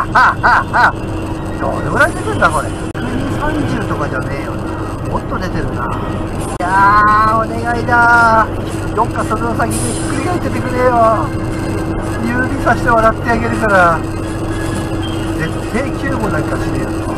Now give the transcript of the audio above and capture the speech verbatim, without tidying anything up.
はどれぐらい出てんだこれ。ひゃくさんじゅうとかじゃねえよな。もっと出てるな。いやーお願いだー。どっかその先にひっくり返っててくれよ。指さして笑ってあげるから。絶対救護なんかしねえよ。